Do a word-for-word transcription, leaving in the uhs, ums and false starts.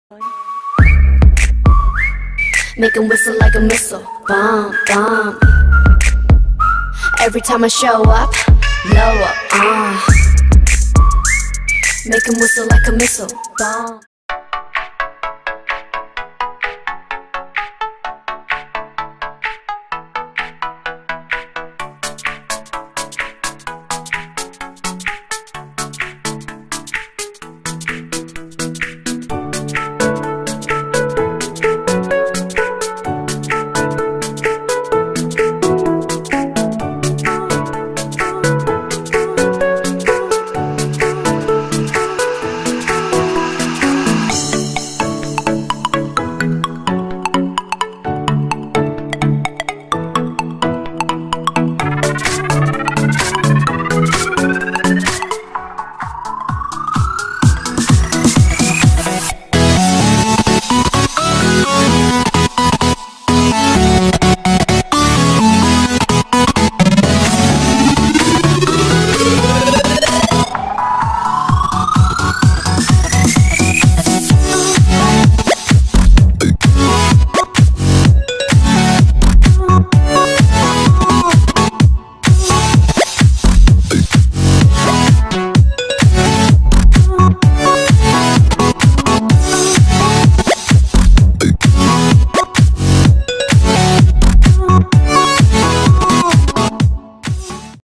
Make 'em whistle like a missile, bomb, bomb. Every time I show up, blow up, uh. Make 'em whistle like a missile, bomb.